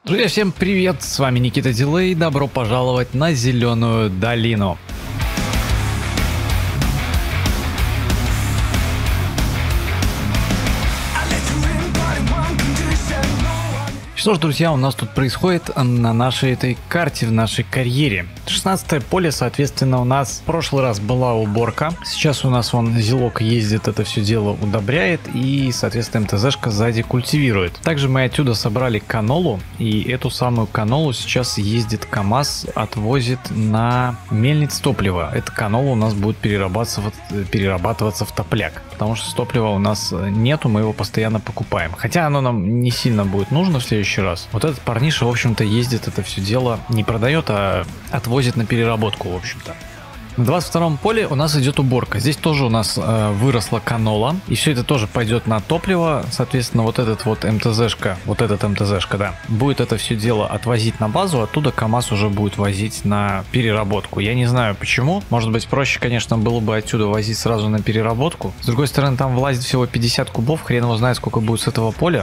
Друзья, всем привет, с вами Никита Дилей, добро пожаловать на Зеленую долину. Что ж, друзья, у нас тут происходит на нашей этой карте, в нашей карьере. 16-е поле, соответственно, у нас в прошлый раз была уборка. Сейчас у нас вон Зилок ездит, это все дело удобряет и, соответственно, МТЗшка сзади культивирует. Также мы отсюда собрали канолу, и эту самую канолу сейчас ездит КамАЗ, отвозит на мельниц топлива. Эта канола у нас будет перерабатываться в топляк, потому что топлива у нас нету, мы его постоянно покупаем. Хотя оно нам не сильно будет нужно в следующий раз. Вот этот парниша, в общем-то, ездит это все дело, не продает, а отвозит на переработку, в общем-то. На 22-м поле у нас идет уборка. Здесь тоже у нас выросла канола, и все это тоже пойдет на топливо. Соответственно, вот этот вот МТЗшка, да, будет это все дело отвозить на базу, оттуда КамАЗ уже будет возить на переработку. Я не знаю почему. Может быть, проще, конечно, было бы отсюда возить сразу на переработку. С другой стороны, там влазит всего 50 кубов, хрен его знает, сколько будет с этого поля.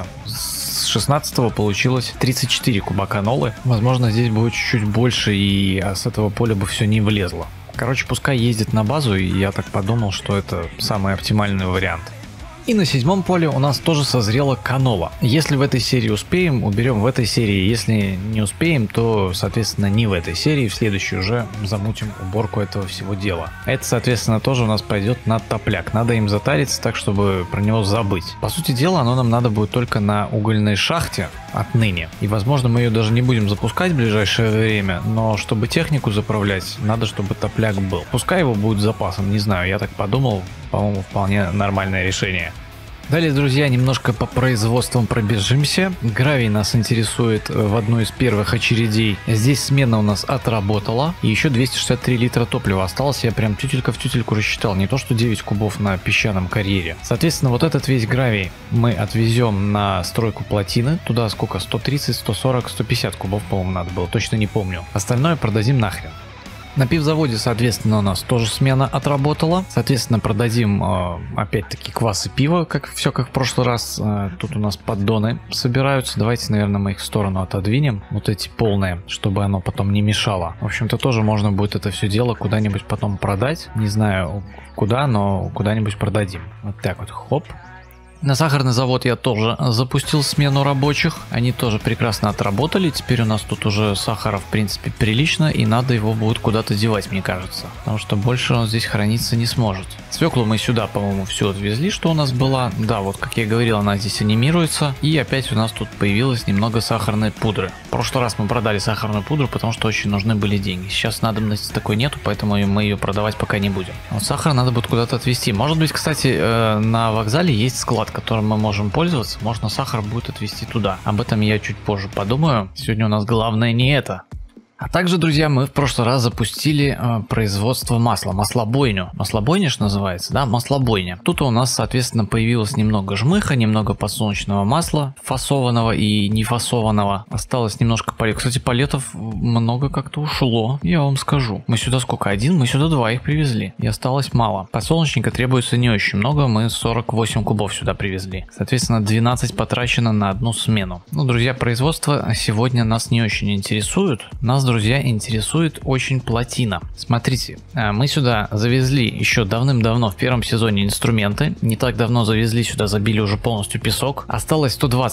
С 16-го получилось 34 куба канолы. Возможно, здесь будет чуть-чуть больше, и с этого поля бы все не влезло. Короче, пускай ездит на базу, и я так подумал, что это самый оптимальный вариант. И на 7-м поле у нас тоже созрела канола. Если в этой серии успеем, уберем в этой серии. Если не успеем, то, соответственно, не в этой серии. В следующей уже замутим уборку этого всего дела. Это, соответственно, тоже у нас пойдет на топляк. Надо им затариться так, чтобы про него забыть. По сути дела, оно нам надо будет только на угольной шахте отныне. И, возможно, мы ее даже не будем запускать в ближайшее время. Но чтобы технику заправлять, надо, чтобы топляк был. Пускай его будет запасом, не знаю, я так подумал. По-моему, вполне нормальное решение. Далее, друзья, немножко по производствам пробежимся. Гравий нас интересует в одной из первых очередей. Здесь смена у нас отработала. И еще 263 литра топлива осталось. Я прям тютелька в тютельку рассчитал. Не то, что 9 кубов на песчаном карьере. Соответственно, вот этот весь гравий мы отвезем на стройку плотины. Туда сколько? 130, 140, 150 кубов, по-моему, надо было. Точно не помню. Остальное продадим нахрен. На пивзаводе, соответственно, у нас тоже смена отработала. Соответственно, продадим опять-таки квас и пиво, как в прошлый раз. Тут у нас поддоны собираются. Давайте, наверное, мы их в сторону отодвинем. Вот эти полные, чтобы оно потом не мешало. В общем-то, тоже можно будет это все дело куда-нибудь потом продать. Не знаю куда, но куда-нибудь продадим. Вот так вот, хоп. На сахарный завод я тоже запустил смену рабочих, они тоже прекрасно отработали, теперь у нас тут уже сахара в принципе прилично, и надо его будет куда-то девать, мне кажется, потому что больше он здесь храниться не сможет. Свеклу мы сюда, по-моему, все отвезли, что у нас была, да, вот как я говорил, она здесь анимируется, и опять у нас тут появилось немного сахарной пудры. В прошлый раз мы продали сахарную пудру, потому что очень нужны были деньги, сейчас надобности такой нету, поэтому мы ее продавать пока не будем. Вот сахар надо будет куда-то отвезти, может быть, кстати, на вокзале есть склад, которым мы можем пользоваться, можно сахар будет отвезти туда. Об этом я чуть позже подумаю. Сегодня у нас главное не это. А также, друзья, мы в прошлый раз запустили производство масла, маслобойню. Маслобойня ж называется, да, маслобойня. Тут у нас, соответственно, появилось немного жмыха, немного подсолнечного масла, фасованного и не фасованного. Осталось немножко палетов. Кстати, палетов много как-то ушло, я вам скажу. Мы сюда сколько? Один? Мы сюда 2 их привезли. И осталось мало. Подсолнечника требуется не очень много, мы 48 кубов сюда привезли. Соответственно, 12 потрачено на одну смену. Ну, друзья, производство сегодня нас не очень интересует. Нас, друзья, интересует очень плотина. Смотрите, мы сюда завезли еще давным-давно в первом сезоне инструменты. Не так давно завезли сюда, забили уже полностью песок. Осталось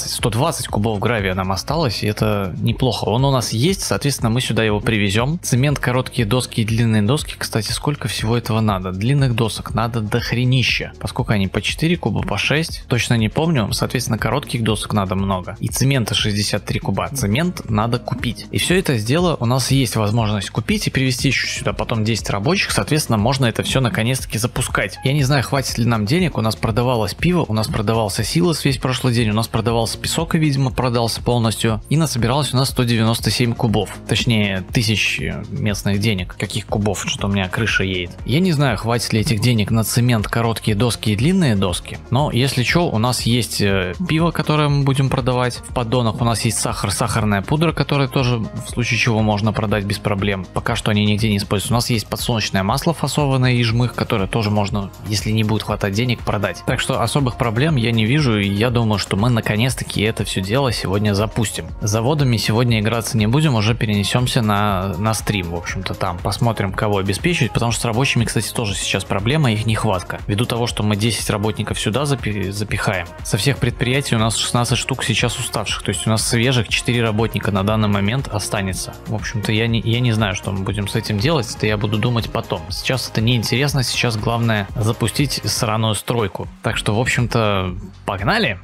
120 кубов гравия нам осталось, и это неплохо. Он у нас есть, соответственно, мы сюда его привезем. Цемент, короткие доски и длинные доски. Кстати, сколько всего этого надо? Длинных досок надо дохренища. Поскольку они по 4 куба, по 6, точно не помню. Соответственно, коротких досок надо много. И цемента 63 куба. Цемент надо купить. И все это сдело у нас есть возможность купить и привезти еще сюда потом 10 рабочих, соответственно, можно это все наконец-таки запускать. Я не знаю, хватит ли нам денег, у нас продавалось пиво, у нас продавался силос весь прошлый день, у нас продавался песок, и, видимо, продался полностью, и насобиралось у нас 197 кубов, точнее, 1000 местных денег. Каких кубов, что у меня крыша едет. Я не знаю, хватит ли этих денег на цемент, короткие доски и длинные доски, но если что, у нас есть пиво, которое мы будем продавать, в поддонах у нас есть сахар, сахарная пудра, которая тоже в случае чего можно можно продать без проблем. Пока что они нигде не используются. У нас есть подсолнечное масло фасованное и жмых, которое тоже можно, если не будет хватать денег, продать. Так что особых проблем я не вижу, и я думаю, что мы наконец-таки это все дело сегодня запустим. С заводами сегодня играться не будем, уже перенесемся на стрим, в общем-то, там. Посмотрим, кого обеспечивать, потому что с рабочими, кстати, тоже сейчас проблема, их нехватка. Ввиду того, что мы 10 работников сюда запихаем. Со всех предприятий у нас 16 штук сейчас уставших, то есть у нас свежих 4 работника на данный момент останется. В общем-то, я не знаю, что мы будем с этим делать, это я буду думать потом. Сейчас это не интересно, сейчас главное запустить сраную стройку. Так что, в общем-то, погнали!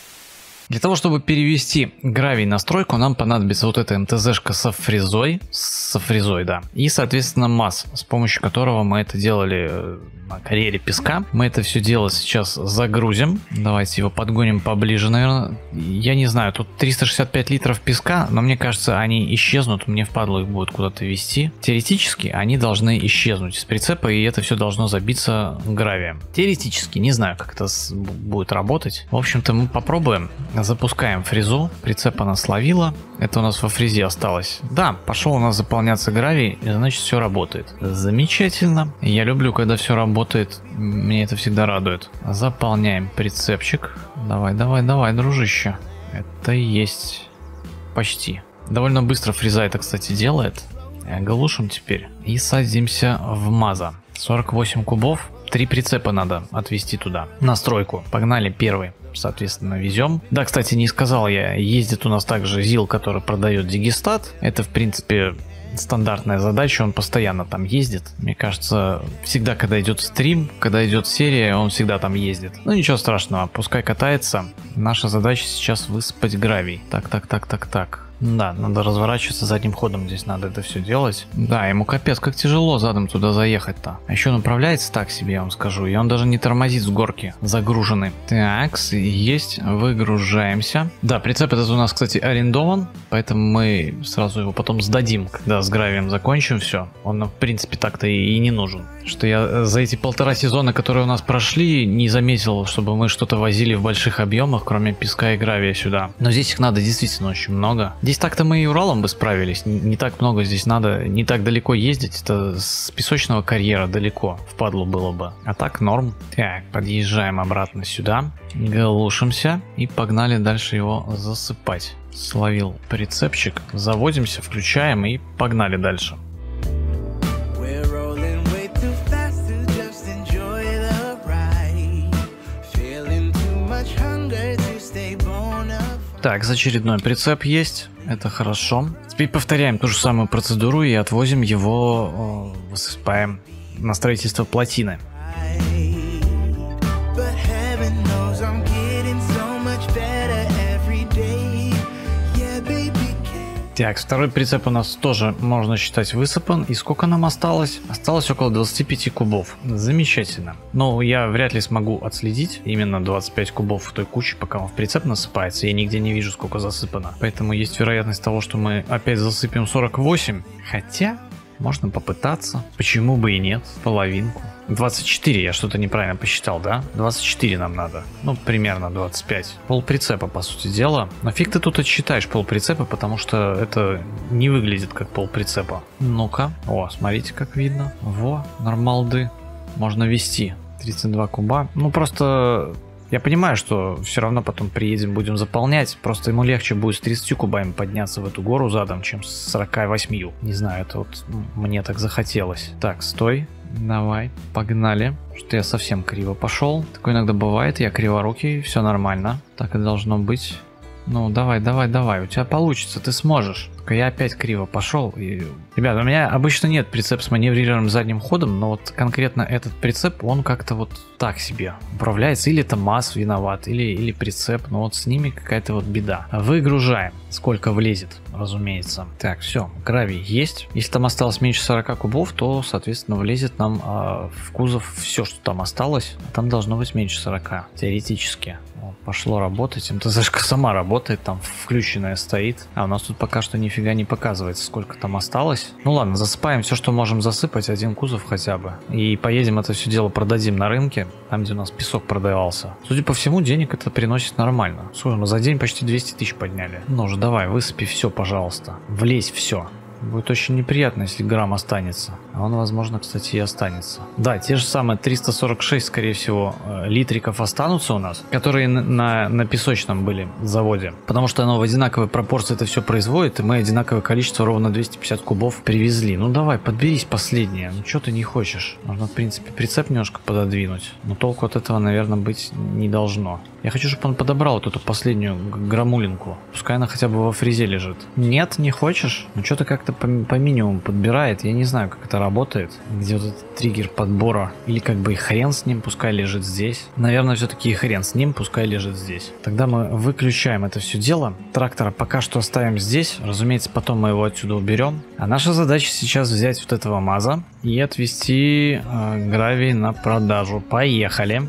Для того, чтобы перевести гравий на стройку, нам понадобится вот эта МТЗ-шка со фрезой, да, и, соответственно, МАЗ, с помощью которого мы это делали на карьере песка. Мы это все дело сейчас загрузим. Давайте его подгоним поближе, наверное. Я не знаю, тут 365 литров песка, но мне кажется, они исчезнут, мне впадло их будет куда-то везти. Теоретически они должны исчезнуть из прицепа, и это все должно забиться гравием. Теоретически, не знаю, как это будет работать. В общем-то, мы попробуем. Запускаем фрезу, прицеп она словила, это у нас во фрезе осталось. Да, пошел у нас заполняться гравий, и значит все работает. Замечательно, я люблю, когда все работает, мне это всегда радует. Заполняем прицепчик, давай, дружище, это и есть почти. Довольно быстро фреза это, кстати, делает. Глушим теперь и садимся в МАЗа. 48 кубов. 3 прицепа надо отвезти туда, на стройку. Погнали, первый, соответственно, везем. Да, кстати, не сказал я, ездит у нас также ЗИЛ, который продает Дигестат. Это, в принципе, стандартная задача, он постоянно там ездит. Мне кажется, всегда, когда идет стрим, когда идет серия, он всегда там ездит. Ну, ничего страшного, пускай катается. Наша задача сейчас высыпать гравий. Так. Да, надо разворачиваться задним ходом, здесь надо это все делать. Да, ему капец, как тяжело задом туда заехать-то. А еще направляется так себе, я вам скажу, и он даже не тормозит с горки, загруженный. Так, есть, выгружаемся. Да, прицеп этот у нас, кстати, арендован, поэтому мы сразу его потом сдадим, когда с гравием закончим все. Он, в принципе, так-то и не нужен. Что я за эти 1,5 сезона, которые у нас прошли, не заметил, чтобы мы что-то возили в больших объемах, кроме песка и гравия сюда. Но здесь их надо действительно очень много. Здесь так-то мы и Уралом бы справились, не так много здесь надо, не так далеко ездить, это с песочного карьера далеко, впадлу было бы, а так норм. Так, подъезжаем обратно сюда, глушимся и погнали дальше его засыпать. Словил прицепчик, заводимся, включаем и погнали дальше. Так, очередной прицеп есть, это хорошо. Теперь повторяем ту же самую процедуру и отвозим его, высыпаем на строительство плотины. Так, второй прицеп у нас тоже можно считать высыпан. И сколько нам осталось? Осталось около 25 кубов. Замечательно. Но я вряд ли смогу отследить именно 25 кубов в той куче, пока он в прицеп насыпается. Я нигде не вижу, сколько засыпано. Поэтому есть вероятность того, что мы опять засыпем 48. Хотя, можно попытаться. Почему бы и нет? Половинку. 24, я что-то неправильно посчитал, да? 24 нам надо. Ну, примерно 25. Полприцепа, по сути дела. Но фиг ты тут отсчитаешь полприцепа, потому что это не выглядит как полприцепа. Ну-ка. О, смотрите, как видно. Во, нормалды. Можно вести. 32 куба. Ну, просто... Я понимаю, что все равно потом приедем, будем заполнять. Просто ему легче будет с 30 кубами подняться в эту гору задом, чем с 48. Не знаю, это вот мне так захотелось. Так, стой. Давай, погнали. Что я совсем криво пошел. Такое иногда бывает, я криворукий, все нормально. Так и должно быть. Ну, давай, у тебя получится, ты сможешь. Только я опять криво пошел. И... Ребят, у меня обычно нет прицеп с маневрируемым задним ходом, но вот конкретно этот прицеп, он как-то вот так себе управляется. Или это МАЗ виноват, или прицеп, но вот с ними какая-то вот беда. Выгружаем, сколько влезет, разумеется. Так, все, гравий есть. Если там осталось меньше 40 кубов, то, соответственно, влезет нам в кузов все, что там осталось. А там должно быть меньше 40, теоретически. Вот, пошло работать. МТЗшка сама работает, там включенная стоит. А у нас тут пока что нифига не показывается, сколько там осталось. Ну ладно, засыпаем все, что можем засыпать, один кузов хотя бы. И поедем это все дело продадим на рынке, там, где у нас песок продавался. Судя по всему, денег это приносит нормально. Слушай, мы за день почти 200 тысяч подняли. Ну же, давай, высыпи все, пожалуйста. Влезь все. Будет очень неприятно, если грамм останется. А он, возможно, кстати, и останется. Да, те же самые 346, скорее всего, литриков останутся у нас, которые на песочном были заводе. Потому что оно в одинаковой пропорции это все производит, и мы одинаковое количество, ровно 250 кубов, привезли. Ну давай, подберись последнее. Ну что ты не хочешь? Можно, в принципе, прицеп немножко пододвинуть. Но толку от этого, наверное, быть не должно. Я хочу, чтобы он подобрал вот эту последнюю грамулинку. Пускай она хотя бы во фрезе лежит. Нет, не хочешь? Ну что-то как-то по минимуму подбирает. Я не знаю, как это работает. Где вот этот триггер подбора. Или как бы и хрен с ним, пускай лежит здесь. Наверное, все-таки и хрен с ним, пускай лежит здесь. Тогда мы выключаем это все дело. Трактора пока что оставим здесь. Разумеется, потом мы его отсюда уберем. А наша задача сейчас взять вот этого МАЗа и отвезти гравий на продажу. Поехали.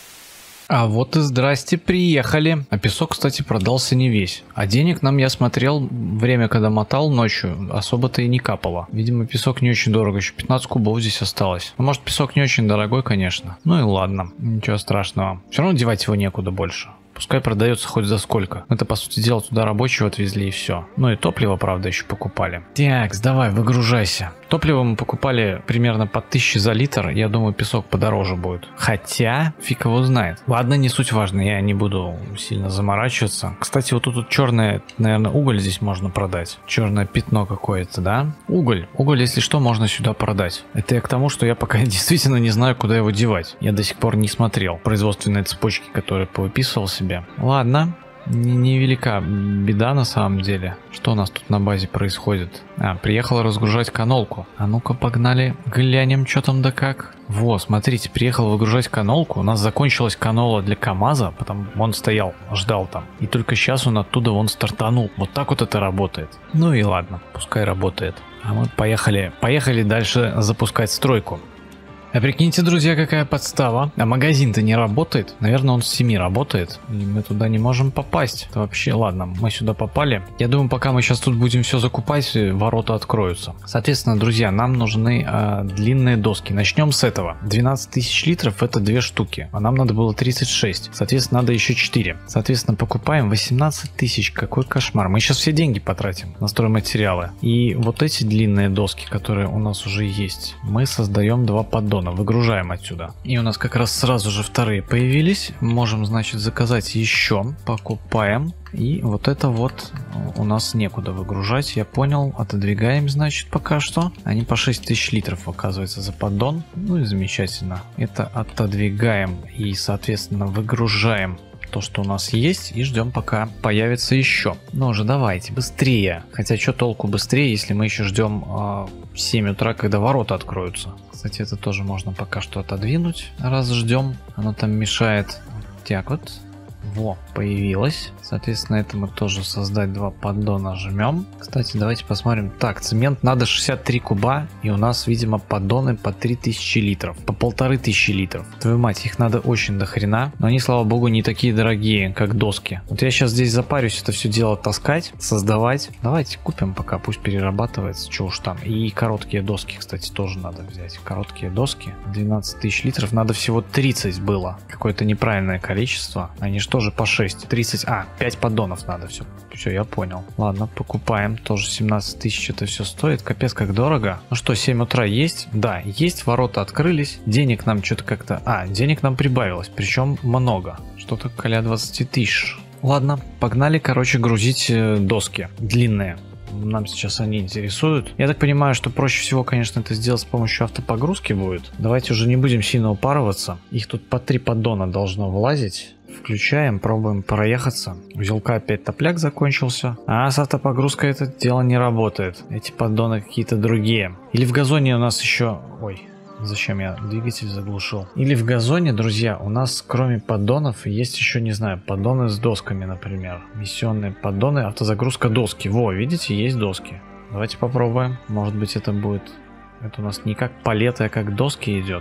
А вот и здрасте, приехали. А песок, кстати, продался не весь. А денег нам, я смотрел, время, когда мотал ночью, особо-то и не капало. Видимо, песок не очень дорого, еще 15 кубов здесь осталось. Ну, может, песок не очень дорогой, конечно. Ну и ладно, ничего страшного. Все равно девать его некуда больше. Пускай продается хоть за сколько. Мы-то, по сути дела, туда рабочего отвезли и все. Ну и топливо, правда, еще покупали. Так, давай, выгружайся. Топливо мы покупали примерно по 1000 за литр. Я думаю, песок подороже будет. Хотя, фиг его знает. Ладно, не суть важно, я не буду сильно заморачиваться. Кстати, вот тут черное, наверное, уголь здесь можно продать. Черное пятно какое-то, да? Уголь. Уголь, если что, можно сюда продать. Это я к тому, что я пока действительно не знаю, куда его девать. Я до сих пор не смотрел производственные цепочки, которые повыписывал себе. Ладно. Невелика беда на самом деле. Что у нас тут на базе происходит? Приехала разгружать канолку. А ну-ка погнали, глянем, что там да как. Во, смотрите, приехал выгружать канолку. У нас закончилась канола для КамАЗа, потому он стоял, ждал там. И только сейчас он оттуда вон стартанул. Вот так вот это работает. Ну и ладно, пускай работает. А мы поехали дальше запускать стройку. А прикиньте, друзья, какая подстава. А магазин-то не работает. Наверное, он с 7 работает. И мы туда не можем попасть. Это вообще, ладно, мы сюда попали. Я думаю, пока мы сейчас тут будем все закупать, ворота откроются. Соответственно, друзья, нам нужны длинные доски. Начнем с этого. 12 тысяч литров это 2 штуки. А нам надо было 36. Соответственно, надо еще 4. Соответственно, покупаем 18 тысяч. Какой кошмар. Мы сейчас все деньги потратим на стройматериалы. И вот эти длинные доски, которые у нас уже есть, мы создаем 2 поддона. Выгружаем отсюда. И у нас как раз сразу же вторые появились. Можем, значит, заказать еще. Покупаем. И вот это вот у нас некуда выгружать. Я понял. Отодвигаем, значит, пока что. Они по 6000 литров, оказывается, за поддон. Ну и замечательно. Это отодвигаем и, соответственно, выгружаем то, что у нас есть, и ждем, пока появится еще. Ну уже давайте, быстрее. Хотя, что толку быстрее, если мы еще ждем 7 утра, когда ворота откроются. Кстати, это тоже можно пока что отодвинуть, раз ждем. Оно там мешает. Так вот. Во, появилось. Соответственно, это мы тоже создать 2 поддона жмем. Кстати, давайте посмотрим. Так, цемент надо 63 куба. И у нас, видимо, поддоны по 3000 литров. По 1500 литров. Твою мать, их надо очень дохрена. Но они, слава богу, не такие дорогие, как доски. Вот я сейчас здесь запарюсь это все дело таскать, создавать. Давайте купим пока, пусть перерабатывается. Что уж там. И короткие доски, кстати, тоже надо взять. Короткие доски. 12 тысяч литров. Надо всего 30 было. Какое-то неправильное количество. Они же тоже по 6. 30. 5 поддонов надо. Все, я понял. Ладно, покупаем. Тоже 17 тысяч это все стоит. Капец, как дорого. Ну что, 7 утра есть? Да, есть. Ворота открылись. Денег нам что-то как-то... денег нам прибавилось. Причем много. Что-то около 20 тысяч. Ладно, погнали, короче, грузить доски. Длинные. Нам сейчас они интересуют. Я так понимаю, что проще всего, конечно, это сделать с помощью автопогрузки будет. Давайте уже не будем сильно упарываться. Их тут по 3 поддона должно влазить. Включаем, пробуем проехаться. У Зилка опять топляк закончился. А с автопогрузкой это дело не работает. Эти поддоны какие-то другие. Или в газоне у нас еще... Ой, зачем я двигатель заглушил? Или в газоне, друзья, у нас кроме поддонов есть еще, не знаю, поддоны с досками, например. Миссионные поддоны, автозагрузка доски. Во, видите, есть доски. Давайте попробуем. Может быть, это будет... Это у нас не как палеты, а как доски идет.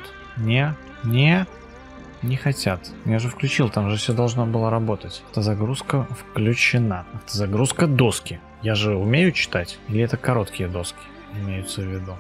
Не хотят. Я же включил, там же все должно было работать. Автозагрузка включена. Автозагрузка доски. Я же умею читать? Или это короткие доски имеются в виду?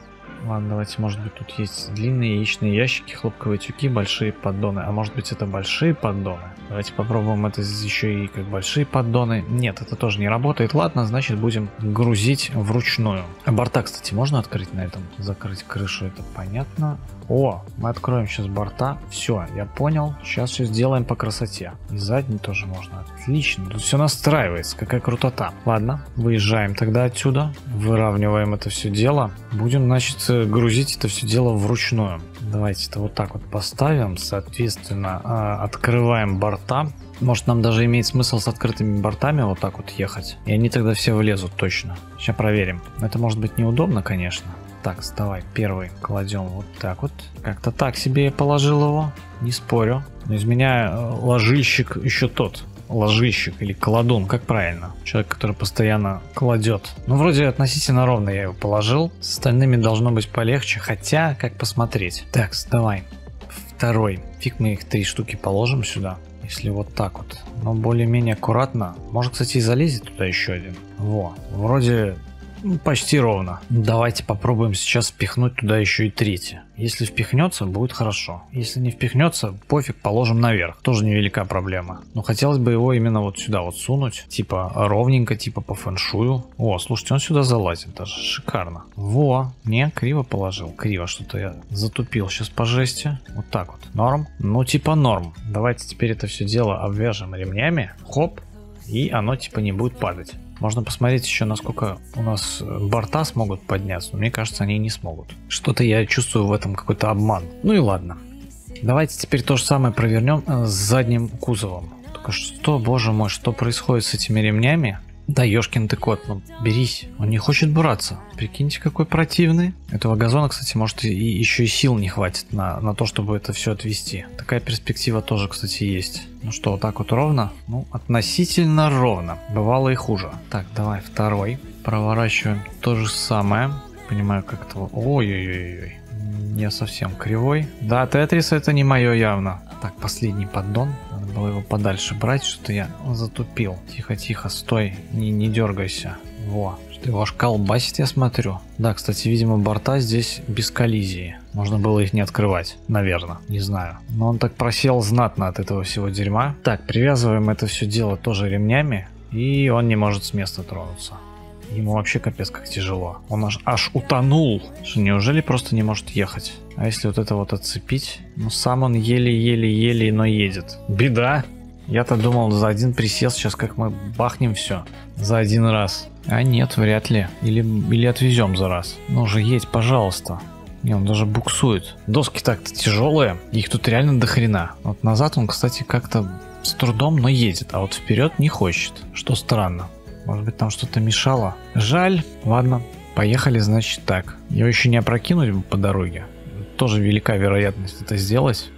Ладно, давайте, может быть, тут есть длинные яичные ящики, хлопковые тюки, большие поддоны. А может быть, это большие поддоны? Давайте попробуем это еще и как большие поддоны. Нет, это тоже не работает. Ладно, значит, будем грузить вручную. А борта, кстати, можно открыть на этом? Закрыть крышу, это понятно. О, мы откроем сейчас борта. Все, я понял. Сейчас все сделаем по красоте. И задний тоже можно. Отлично. Тут все настраивается. Какая крутота. Ладно, выезжаем тогда отсюда. Выравниваем это все дело. Будем, значит, грузить это все дело вручную. Давайте это вот так вот поставим. Соответственно, открываем борта. Может, нам даже имеет смысл с открытыми бортами вот так вот ехать. И они тогда все влезут точно. Сейчас проверим. Это может быть неудобно, конечно. Так, давай, первый кладем вот так вот. Как-то так себе я положил его, не спорю. Но из меня ложильщик еще тот. Ложильщик или кладун, как правильно? Человек, который постоянно кладет. Ну, вроде относительно ровно я его положил. С остальными должно быть полегче, хотя, как посмотреть. Так, давай, второй. Фиг мы их 3 штуки положим сюда. Если вот так вот. Но более-менее аккуратно. Может, кстати, и залезет туда еще один. Во, вроде... почти ровно. Давайте попробуем сейчас впихнуть туда еще и третий. Если впихнется, будет хорошо. Если не впихнется, пофиг, положим наверх. Тоже невелика проблема. Но хотелось бы его именно вот сюда вот сунуть. Типа ровненько, типа по фэншую. О, слушайте, он сюда залазит даже. Шикарно. Во, не, криво положил. Криво что-то я затупил сейчас по жести. Вот так вот. Норм? Ну, типа норм. Давайте теперь это все дело обвяжем ремнями. Хоп. И оно типа не будет падать. Можно посмотреть еще, насколько у нас борта смогут подняться, но мне кажется, они не смогут. Что-то я чувствую в этом какой-то обман. Ну и ладно. Давайте теперь то же самое провернем с задним кузовом. Только что, боже мой, что происходит с этими ремнями? Да ёшкин ты кот, ну берись, он не хочет браться. Прикиньте, какой противный. Этого газона, кстати, может и еще и сил не хватит на то, чтобы это все отвести. Такая перспектива тоже, кстати, есть. Ну что, вот так вот ровно? Ну, относительно ровно. Бывало и хуже. Так, давай второй. Проворачиваем то же самое. Понимаю, как-то... Ой-ой-ой-ой. Не совсем кривой. Да, Тетрис это не мое явно. Так, последний поддон. Надо было его подальше брать, что-то я затупил. Тихо-тихо, стой, не дергайся. Во, что его аж колбасит, я смотрю. Да, кстати, видимо, борта здесь без коллизии. Можно было их не открывать, наверное, не знаю. Но он так просел знатно от этого всего дерьма. Так, привязываем это все дело тоже ремнями. И он не может с места тронуться. Ему вообще капец как тяжело. Он аж утонул. Что, неужели просто не может ехать? А если вот это вот отцепить? Ну сам он еле-еле-еле, но едет. Беда. Я-то думал, за один присел сейчас как мы бахнем все. За один раз. А нет, вряд ли. Или отвезем за раз. Ну уже едь, пожалуйста. Не, он даже буксует. Доски так-то тяжелые. Их тут реально до хрена. Вот назад он, кстати, как-то с трудом, но едет. А вот вперед не хочет. Что странно. Может быть, там что-то мешало. Жаль. Ладно, поехали, значит, так. Его еще не опрокинуть по дороге. Тоже велика вероятность это сделать.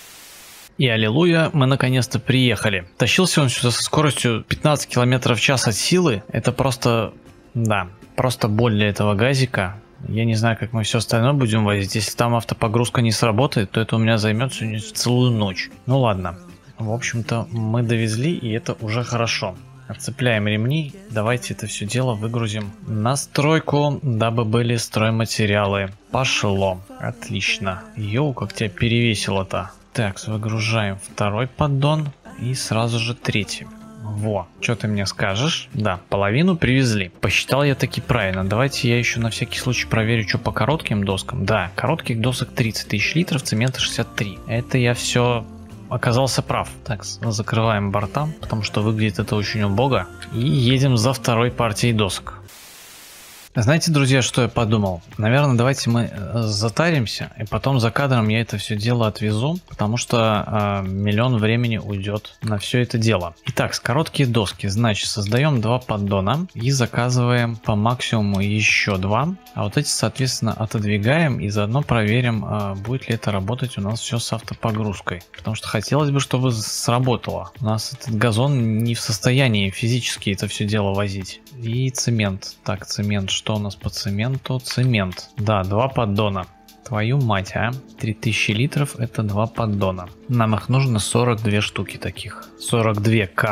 И аллилуйя, мы наконец-то приехали. Тащился он сюда со скоростью 15 км в час от силы. Это просто, да, просто боль для этого газика. Я не знаю, как мы все остальное будем возить. Если там автопогрузка не сработает, то это у меня займет сегодня целую ночь. Ну ладно. В общем-то, мы довезли, и это уже хорошо. Отцепляем ремни, давайте это все дело выгрузим на стройку, дабы были стройматериалы. Пошло. Отлично. Йоу, как тебя перевесило-то. Так, выгружаем второй поддон и сразу же третий. Во, что ты мне скажешь? Да, половину привезли. Посчитал я таки правильно. Давайте я еще на всякий случай проверю, что по коротким доскам. Да, коротких досок 30 тысяч литров, цемента 63. Это я все... оказался прав. Так, закрываем борта, потому что выглядит это очень убого. И едем за второй партией досок. Знаете, друзья, что я подумал? Наверное, давайте мы затаримся, и потом за кадром я это все дело отвезу, потому что миллион времени уйдет на все это дело. Итак, с короткие доски, значит, создаем 2 поддона и заказываем по максимуму еще 2. А вот эти, соответственно, отодвигаем и заодно проверим, будет ли это работать у нас все с автопогрузкой. Потому что хотелось бы, чтобы сработало. У нас этот газон не в состоянии физически это все дело возить. И цемент. Так, цемент. Что у нас по цементу? Цемент. Да, 2 поддона. Твою мать, а? 3000 литров это 2 поддона. Нам их нужно 42 штуки таких. 42, Карл.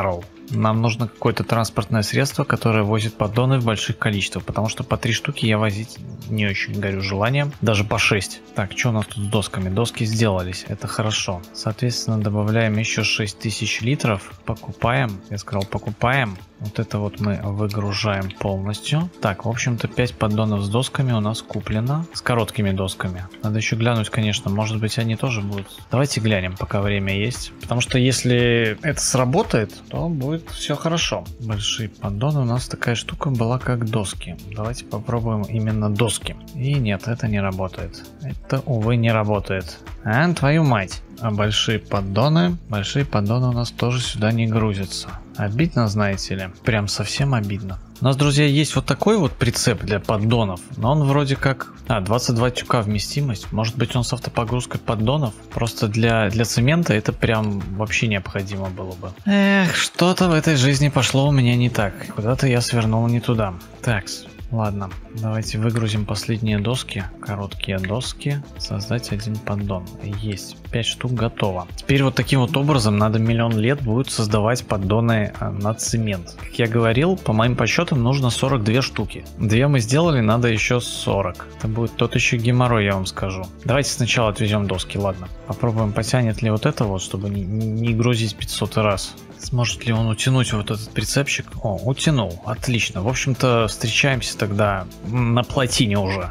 Нам нужно какое-то транспортное средство, которое возит поддоны в больших количествах, потому что по 3 штуки я возить не очень горю желанием, даже по 6. Так, что у нас тут с досками? Доски сделались, это хорошо. Соответственно, добавляем еще 6000 литров, покупаем, я сказал покупаем. Вот это вот мы выгружаем полностью. Так, в общем-то 5 поддонов с досками у нас куплено. С короткими досками. Надо еще глянуть, конечно, может быть они тоже будут. Давайте глянем, пока время есть. Потому что если это сработает, то будет все хорошо. Большие поддоны, у нас такая штука была как доски. Давайте попробуем именно доски. И нет, это не работает. Это, увы, не работает. А, твою мать. А большие поддоны у нас тоже сюда не грузятся. Обидно, знаете ли. Прям совсем обидно. У нас, друзья, есть вот такой вот прицеп для поддонов. Но он вроде как... 22 тюка вместимость. Может быть, он с автопогрузкой поддонов? Просто для цемента это прям вообще необходимо было бы. Эх, что-то в этой жизни пошло у меня не так. Куда-то я свернул не туда. Такс. Ладно, давайте выгрузим последние доски, короткие доски, создать 1 поддон. Есть, 5 штук готово. Теперь вот таким вот образом надо миллион лет будет создавать поддоны на цемент. Как я говорил, по моим подсчетам нужно 42 штуки. 2 мы сделали, надо еще 40. Это будет тот еще геморрой, я вам скажу. Давайте сначала отвезем доски, ладно. Попробуем, потянет ли вот это вот, чтобы не грузить 500 раз. Сможет ли он утянуть вот этот прицепчик? О, утянул. Отлично. В общем-то, встречаемся тогда на плотине уже.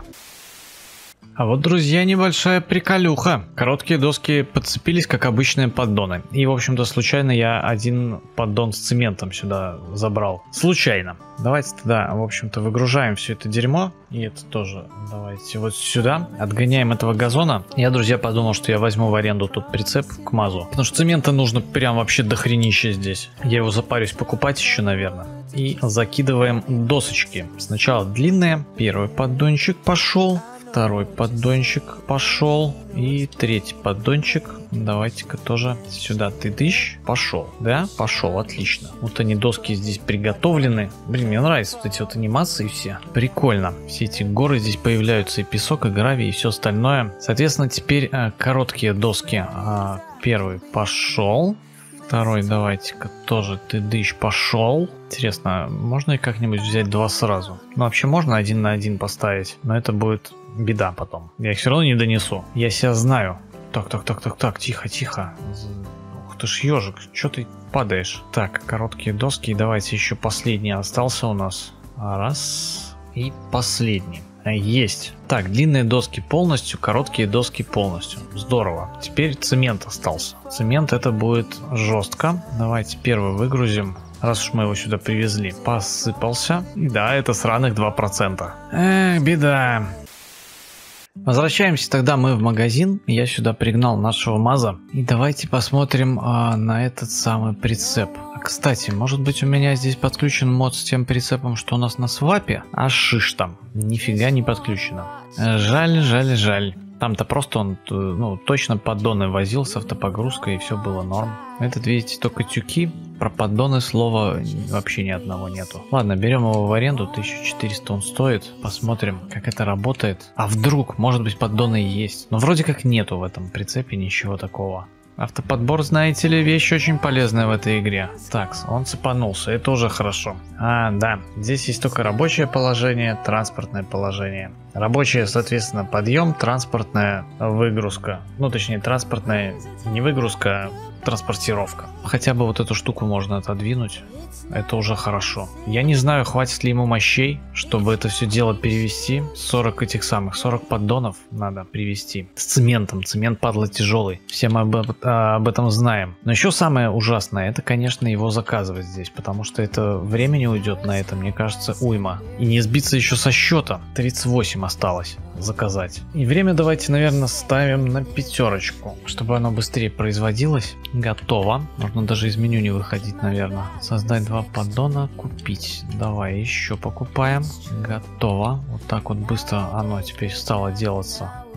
А вот, друзья, небольшая приколюха. Короткие доски подцепились, как обычные поддоны. И, в общем-то, случайно я 1 поддон с цементом сюда забрал. Случайно. Давайте тогда, в общем-то, выгружаем все это дерьмо. И это тоже давайте вот сюда. Отгоняем этого газона. Я, друзья, подумал, что я возьму в аренду тот прицеп к МАЗу. Потому что цемента нужно прям вообще дохренище здесь. Я его запарюсь покупать еще, наверное. И закидываем досочки. Сначала длинные. Первый поддончик пошел. Второй поддончик пошел. И 3-й поддончик. Давайте-ка тоже сюда. Ты дыщ. Пошел. Да? Пошел. Отлично. Вот они, доски здесь приготовлены. Блин, мне нравятся вот эти вот анимации все. Прикольно. Все эти горы здесь появляются. И песок, и гравий, и все остальное. Соответственно, теперь короткие доски. Первый пошел. Второй, давайте-ка тоже ты дыщ пошел. Интересно, можно и как-нибудь взять 2 сразу? Ну, вообще можно 1 на 1 поставить, но это будет беда потом. Я их все равно не донесу. Я себя знаю. Так, тихо. Ух ты ж ежик, что ты падаешь? Так, короткие доски, и давайте еще последний остался у нас. Раз. И последний. Есть. Так, длинные доски полностью, короткие доски полностью. Здорово. Теперь цемент остался. Цемент это будет жестко. Давайте первый выгрузим. Раз уж мы его сюда привезли. Посыпался. Да, это сраных 2%. Беда. Возвращаемся тогда мы в магазин. Я сюда пригнал нашего МАЗа. И давайте посмотрим на этот самый прицеп. Кстати, может быть у меня здесь подключен мод с тем прицепом, что у нас на свапе? А шиш там. Нифига не подключено. Жаль. Там-то просто он точно поддоны возил с автопогрузкой и все было норм. Этот, видите, только тюки. Про поддоны слова вообще ни одного нету. Ладно, берем его в аренду. 1400 он стоит. Посмотрим, как это работает. А вдруг, может быть, поддоны есть. Но вроде как нету в этом прицепе ничего такого. Автоподбор, знаете ли, вещь очень полезная в этой игре. Так, он цепанулся, это уже хорошо. Да, здесь есть только рабочее положение, транспортное положение. Рабочее, соответственно, подъем, транспортная выгрузка. Ну, точнее, транспортная не выгрузка, а транспортировка. Хотя бы вот эту штуку можно отодвинуть. Это уже хорошо. Я не знаю, хватит ли ему мощей, чтобы это все дело перевести. 40 поддонов надо привезти. С цементом. Цемент, падла, тяжелый. Все мы об этом знаем. Но еще самое ужасное, это, конечно, его заказывать здесь. Потому что это времени уйдет на это, мне кажется, уйма. И не сбиться еще со счета. 38 осталось заказать. И время давайте, наверное, ставим на 5, чтобы оно быстрее производилось. Готово. Можно даже из меню не выходить, наверное. Создать 2 поддона, купить. Давай еще покупаем. Готово. Вот так вот быстро оно теперь стало делаться.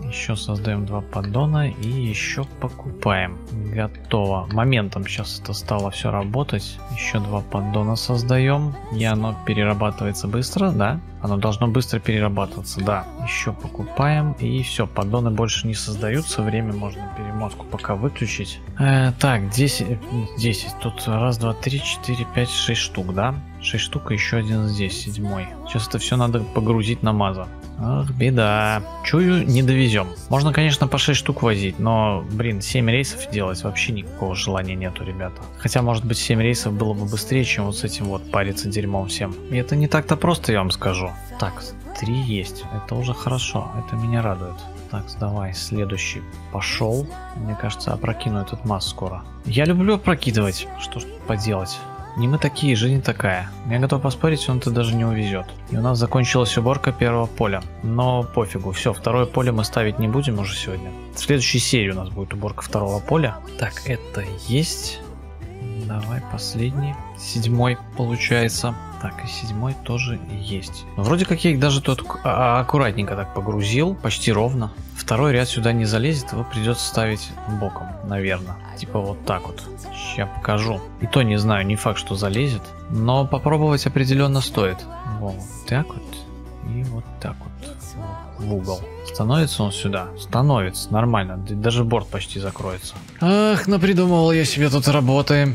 Еще создаем 2 поддона и еще покупаем. Готово. Моментом сейчас это стало все работать. Еще 2 поддона создаем. И оно перерабатывается быстро, да? Оно должно быстро перерабатываться, да. Еще покупаем. И все, поддоны больше не создаются. Время можно перемотку пока выключить. Так, 10. Тут 1, 2, 3, 4, 5, 6 штук, да? 6 штук и еще один здесь, 7. Сейчас это все надо погрузить на маза. Ах, беда. Чую, не довезем. Можно, конечно, по 6 штук возить, но, блин, 7 рейсов делать вообще никакого желания нету, ребята. Хотя, может быть, 7 рейсов было бы быстрее, чем вот с этим вот париться дерьмом всем. И это не так-то просто, я вам скажу. Так, 3 есть. Это уже хорошо. Это меня радует. Так, давай, следующий пошел. Мне кажется, опрокину этот масс скоро. Я люблю опрокидывать. Что ж поделать? Не мы такие, жизнь такая. Я готов поспорить, он-то даже не увезет. И у нас закончилась уборка первого поля. Но пофигу, все, второе поле мы ставить не будем уже сегодня. В следующей серии у нас будет уборка второго поля. Так, это есть. Давай последний. 7 получается. Так, и 7 тоже есть. Вроде как я их даже тут аккуратненько так погрузил, почти ровно. Второй ряд сюда не залезет, его придется ставить боком, наверное. Типа вот так вот. Сейчас покажу. И то не знаю, не факт, что залезет. Но попробовать определенно стоит. Вот так вот. И вот так вот. В угол. Становится он сюда? Становится, нормально. Даже борт почти закроется. Ах, напридумывал я себе тут работы.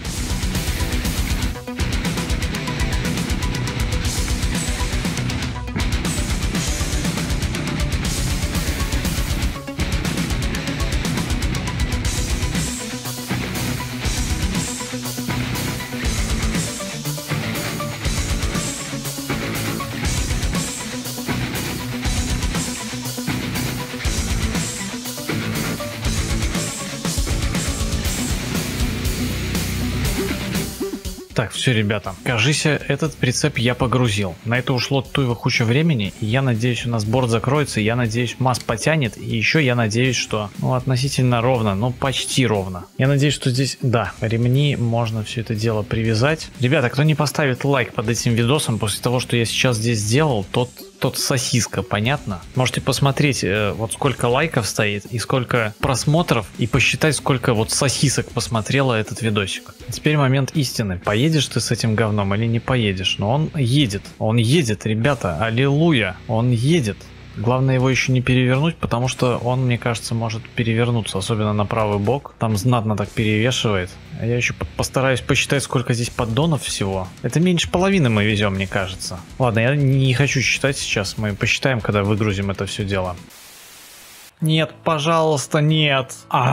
Так, все, ребята, кажется, этот прицеп я погрузил. На это ушло туево куча времени, и я надеюсь, у нас борт закроется, я надеюсь, масс потянет, и еще я надеюсь, что, ну, относительно ровно, ну, почти ровно. Я надеюсь, что здесь, да, ремни, можно все это дело привязать. Ребята, кто не поставит лайк под этим видосом после того, что я сейчас здесь сделал, тот сосиска, понятно? Можете посмотреть, вот сколько лайков стоит и сколько просмотров, и посчитать, сколько вот сосисок посмотрело этот видосик. Теперь момент истины. Поедешь ты с этим говном или не поедешь? Но он едет, ребята, аллилуйя, он едет. Главное его еще не перевернуть, потому что он, мне кажется, может перевернуться, особенно на правый бок. Там знатно так перевешивает. А я еще постараюсь посчитать, сколько здесь поддонов всего. Это меньше половины мы везем, мне кажется. Ладно, я не хочу считать сейчас, мы посчитаем, когда выгрузим это все дело. Нет, пожалуйста, нет.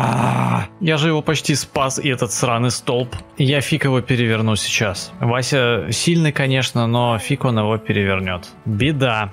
Я же его почти спас, и этот сраный столб. Я фиг его переверну сейчас. Вася сильный, конечно, но фиг он его перевернет. Беда.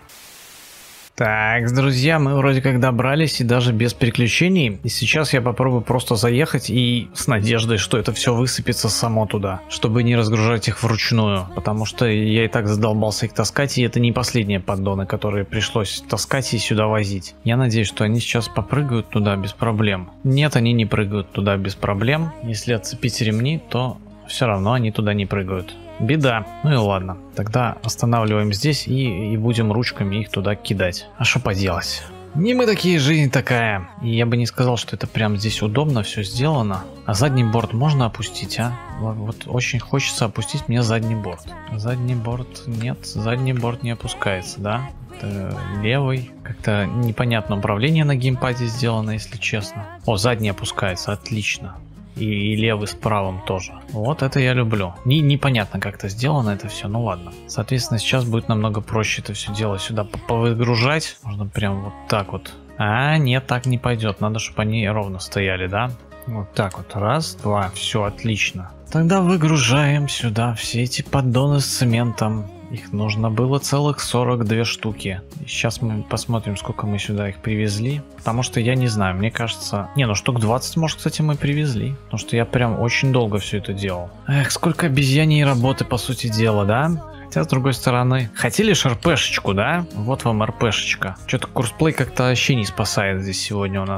Так, друзья, мы вроде как добрались и даже без приключений. И сейчас я попробую просто заехать и с надеждой, что это все высыпется само туда, чтобы не разгружать их вручную. Потому что я и так задолбался их таскать, и это не последние поддоны, которые пришлось таскать и сюда возить. Я надеюсь, что они сейчас попрыгают туда без проблем. Нет, они не прыгают туда без проблем. Если отцепить ремни, то все равно они туда не прыгают. Беда. Ну и ладно. Тогда останавливаем здесь и будем ручками их туда кидать. А что поделать? Не мы такие, жизнь такая. И я бы не сказал, что это прям здесь удобно все сделано. А задний борт можно опустить, а? Вот очень хочется опустить мне задний борт. Задний борт нет, задний борт не опускается, да? Это левый. Как-то непонятное управление на геймпаде сделано, если честно. О, задний опускается, отлично. И левый с правым тоже. Вот это я люблю. Непонятно, как это сделано, это все. Ну ладно. Соответственно, сейчас будет намного проще это все дело сюда повыгружать. Можно прям вот так вот. А, нет, так не пойдет. Надо, чтобы они ровно стояли, да? Вот так вот. Раз, два. Все, отлично. Тогда выгружаем сюда все эти поддоны с цементом. Их нужно было целых 42 штуки. Сейчас мы посмотрим, сколько мы сюда их привезли. Потому что я не знаю, мне кажется... Не, ну штук 20, может, кстати, мы привезли. Потому что я прям очень долго все это делал. Эх, сколько обезьяньей работы, по сути дела, да? Хотя, с другой стороны... Хотели ж РПшечку, да? Вот вам РПшечка. Что-то курсплей как-то вообще не спасает здесь сегодня у нас.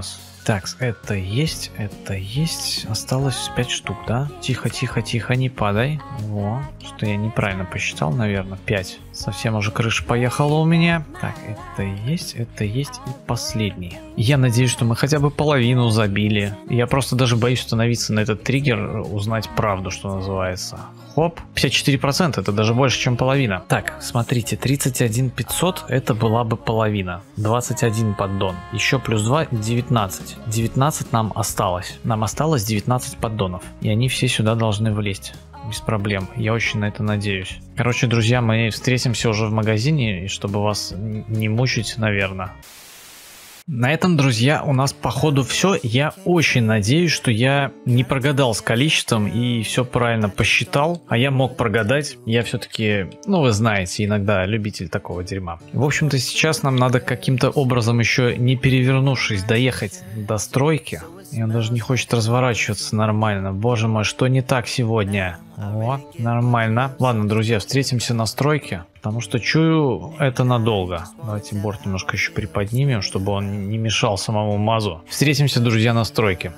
Так, это есть. Осталось 5 штук, да? Тихо, тихо, тихо, не падай. Во, что я неправильно посчитал, наверное. 5. Совсем уже крыша поехала у меня. Так, это есть и последний. Я надеюсь, что мы хотя бы половину забили. Я просто даже боюсь становиться на этот триггер, узнать правду, что называется. Хоп, 54%, это даже больше, чем половина. Так, смотрите, 31 500 это была бы половина. 21 поддон. Еще плюс 2, 19. 19 нам осталось. Нам осталось 19 поддонов. И они все сюда должны влезть. Без проблем. Я очень на это надеюсь. Короче, друзья, мы встретимся уже в магазине, и чтобы вас не мучить, наверное. На этом, друзья, у нас по ходу все. Я очень надеюсь, что я не прогадал с количеством и все правильно посчитал. А я мог прогадать. Я все-таки, ну вы знаете, иногда любитель такого дерьма. В общем-то, сейчас нам надо каким-то образом еще не перевернувшись доехать до стройки. И он даже не хочет разворачиваться нормально. Боже мой, что не так сегодня? О, нормально. Ладно, друзья, встретимся на стройке. Потому что чую, это надолго. Давайте борт немножко еще приподнимем, чтобы он не мешал самому МАЗу. Встретимся, друзья, на стройке.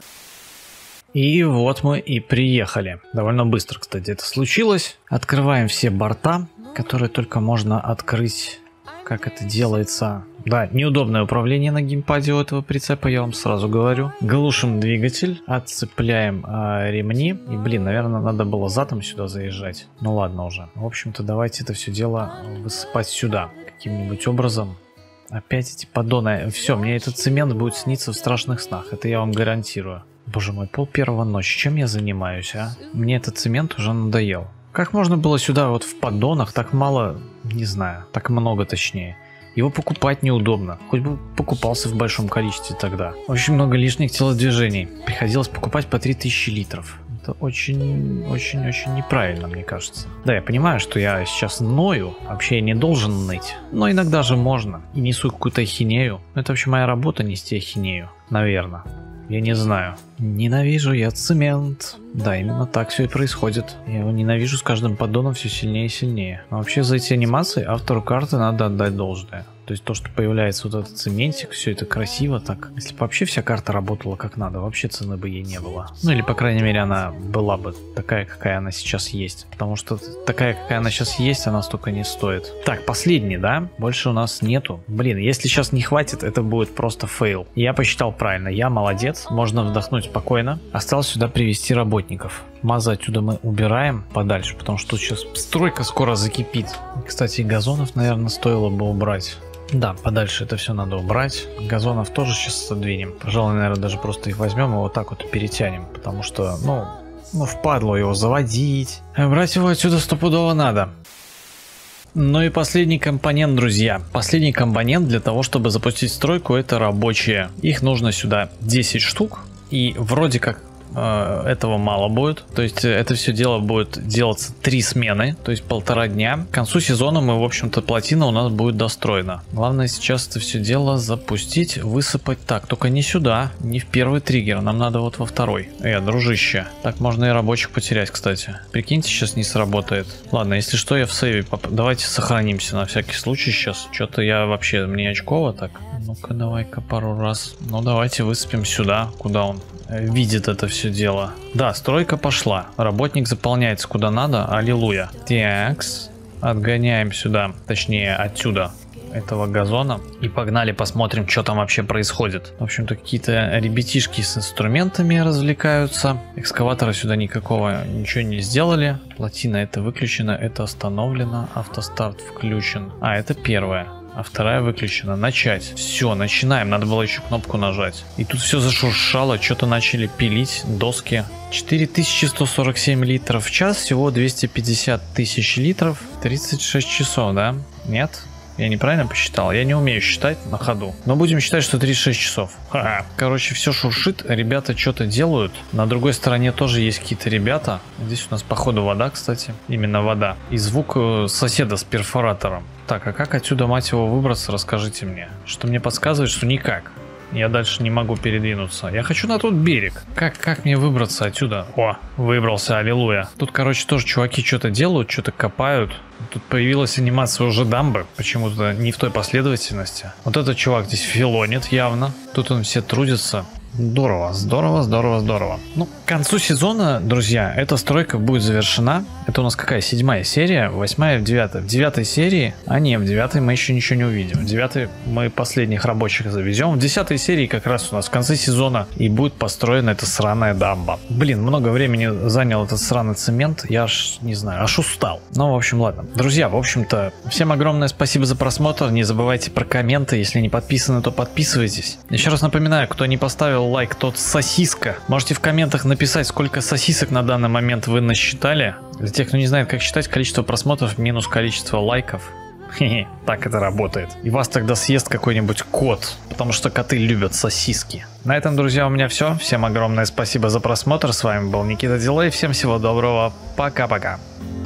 И вот мы и приехали. Довольно быстро, кстати, это случилось. Открываем все борта, которые только можно открыть. Как это делается? Да, неудобное управление на геймпаде у этого прицепа, я вам сразу говорю. Глушим двигатель, отцепляем ремни. И, блин, наверное, надо было задом сюда заезжать. Ну ладно уже. В общем-то, давайте это все дело высыпать сюда. Каким-нибудь образом. Опять эти поддоны. Все, мне этот цемент будет сниться в страшных снах. Это я вам гарантирую. Боже мой, 1:30 ночи. Чем я занимаюсь, а? Мне этот цемент уже надоел. Как можно было сюда вот в поддонах так мало, не знаю, так много точнее. Его покупать неудобно. Хоть бы покупался в большом количестве тогда. Очень много лишних телодвижений. Приходилось покупать по 3000 литров. Это очень-очень-очень неправильно, мне кажется. Да, я понимаю, что я сейчас ною. Вообще я не должен ныть. Но иногда же можно. И несу какую-то ахинею. Но это вообще моя работа нести ахинею. Наверное. Я не знаю. Ненавижу я цемент. Да, именно так все и происходит. Я его ненавижу с каждым поддоном все сильнее и сильнее. Но вообще за эти анимации автору карты надо отдать должное. То есть то, что появляется вот этот цементик, все это красиво так. Если бы вообще вся карта работала как надо, вообще цены бы ей не было. Ну или по крайней мере она была бы такая, какая она сейчас есть. Потому что такая, какая она сейчас есть, она столько не стоит. Так, последний, да? Больше у нас нету. Блин, если сейчас не хватит, это будет просто фейл. Я посчитал правильно, я молодец. Можно вдохнуть спокойно. Осталось сюда привести работников. МАЗа отсюда мы убираем подальше, потому что тут сейчас стройка скоро закипит. Кстати, газонов, наверное, стоило бы убрать. Да, подальше это все надо убрать. Газонов тоже сейчас задвинем. Пожалуй, наверное, даже просто их возьмем и вот так вот перетянем. Потому что, ну впадло его заводить. Брать его отсюда стопудово надо. Ну и последний компонент, друзья. Последний компонент для того, чтобы запустить стройку, это рабочие. Их нужно сюда 10 штук. И вроде как этого мало будет. То есть это все дело будет делаться 3 смены, то есть 1,5 дня. К концу сезона мы, в общем-то, плотина у нас будет достроена. Главное сейчас это все дело запустить, высыпать. Так, только не сюда, не в первый триггер, нам надо вот во второй. Дружище. Так можно и рабочих потерять, кстати. Прикиньте, сейчас не сработает. Ладно, если что, я в сейве давайте сохранимся на всякий случай сейчас. Что-то я вообще, мне очково так. Ну-ка, давай-ка пару раз. Ну, давайте высыпем сюда, куда он видит это все дело. Да, стройка пошла. Работник заполняется куда надо. Аллилуйя. Такс. Отгоняем сюда, точнее отсюда этого газона. И погнали посмотрим, что там вообще происходит. В общем-то, какие-то ребятишки с инструментами развлекаются. Экскаватора сюда никакого ничего не сделали. Плотина это выключена, это остановлено. Автостарт включен. А, это первое. А вторая выключена. Начать. Все, начинаем. Надо было еще кнопку нажать. И тут все зашуршало. Что-то начали пилить доски. 4147 литров в час. Всего 250 тысяч литров. 36 часов, да? Нет? Я неправильно посчитал? Я не умею считать на ходу. Но будем считать, что 36 часов. Ха-ха. Короче, все шуршит. Ребята что-то делают. На другой стороне тоже есть какие-то ребята. Здесь у нас, походу, вода, кстати. Именно вода. И звук соседа с перфоратором. Так, а как отсюда, мать его, выбраться, расскажите мне. Что мне подсказывает, что никак. Я дальше не могу передвинуться. Я хочу на тот берег. Как мне выбраться отсюда? О, выбрался, аллилуйя. Тут, короче, тоже чуваки что-то делают, что-то копают. Тут появилась анимация уже дамбы. Почему-то не в той последовательности. Вот этот чувак здесь филонит явно. Тут он все трудится. Здорово, здорово, здорово, здорово. Ну, к концу сезона, друзья, эта стройка будет завершена. Это у нас какая? 7-я серия, 8-я в 9-й. В 9-й серии, а не, в 9-й мы еще ничего не увидим. В 9-й мы последних рабочих завезем. В 10-й серии как раз у нас в конце сезона и будет построена эта сраная дамба. Блин, много времени занял этот сраный цемент, я аж, не знаю, аж устал. Ну, в общем, ладно. Друзья, в общем-то, всем огромное спасибо за просмотр. Не забывайте про комменты. Если не подписаны, то подписывайтесь. Еще раз напоминаю, кто не поставил лайк, тот сосиска. Можете в комментах написать, сколько сосисок на данный момент вы насчитали. Для тех, кто не знает, как считать, количество просмотров минус количество лайков. Хе-хе, так это работает. И вас тогда съест какой-нибудь кот, потому что коты любят сосиски. На этом, друзья, у меня все. Всем огромное спасибо за просмотр. С вами был Никита Дилей. Всем всего доброго. Пока-пока.